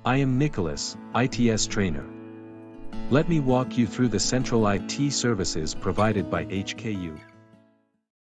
I am Nicholas, ITS trainer. Let me walk you through the central IT services provided by HKU.